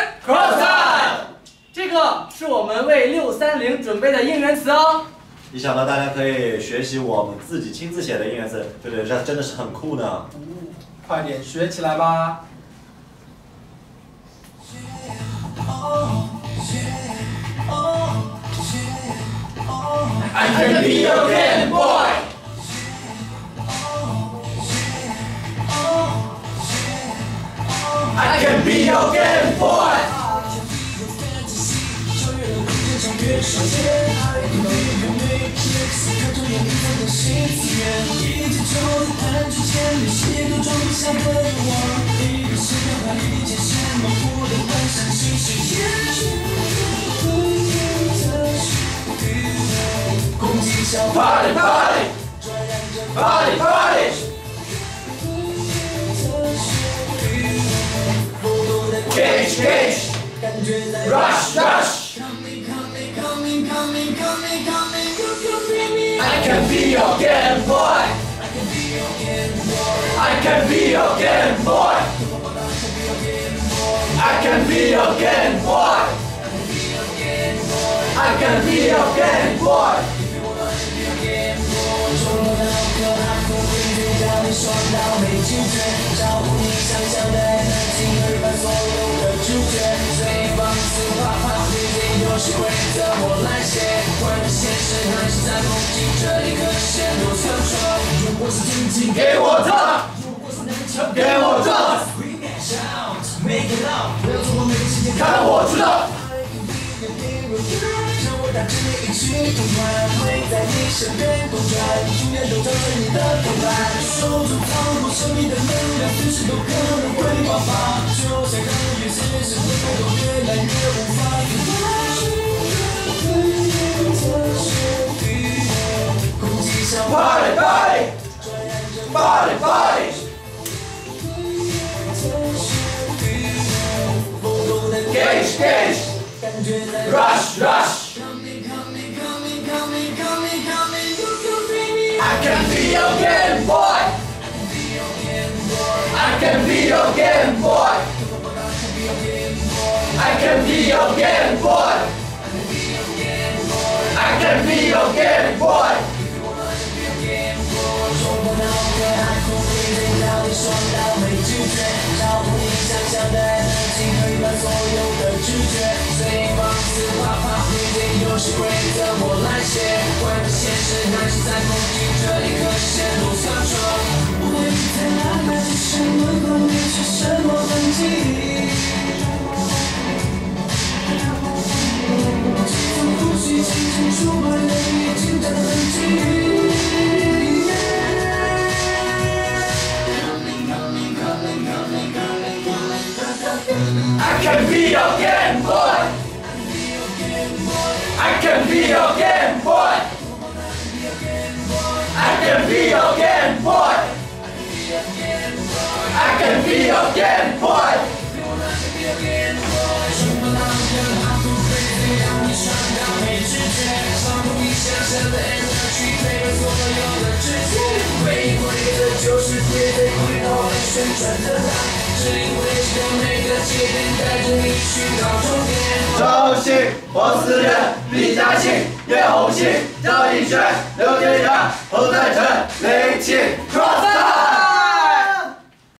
Cross Time。这个是我们为630准备的应援词哦。 一想到大家可以学习我们自己亲自写的应援词，对不对？这真的是很酷呢。 快点学起来吧！ I can be your Game Boy。I can be your Game Boy。Party party party party Cage cage Rush rush I can be your Game Boy I can be your Game Boy I can be your Game Boy I can be your Game Boy双刀没拒绝，照顾你想象的100%把所有的主角，随放肆啪啪，规定都是规则我来写，不管是现实还是在梦境，这一刻线路相说，如果是真情给我的，如果是能抢给我的 ，Scream and shout, make it loud，不要做梦没时间看我知道。 大致一曲同传，会在你身边公转，永远都站在你的同伴。手中操控生命的能量，随时都可能会爆发。就像让越现实的都越来越无法自拔。空气像 Party Party Party Party Gage Gage Rush Rush I can be your Game Boy. I can be your Game Boy. I can be your Game Boy. I can be your Game Boy. 双刀没拒绝，照顾你想象的energy，可以把所有的拒绝，随放肆啪啪，规定都是规则我来写，不管是现实还是在梦境，这一刻线路相守。我会在哪里是什么光里是什么痕迹？从呼吸轻轻触碰了已经的痕迹。 I can be your Game Boy. I can be your Game Boy. I can be your Game Boy. I can be your Game Boy. 周星、黄思源、李嘉欣、叶红杏、赵逸轩、刘天阳、侯赛晨、林青、Cross Time。